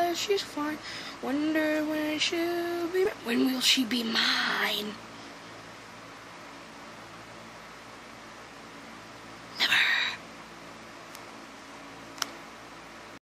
she's fine. Wonder when she'll be, when will she be mine?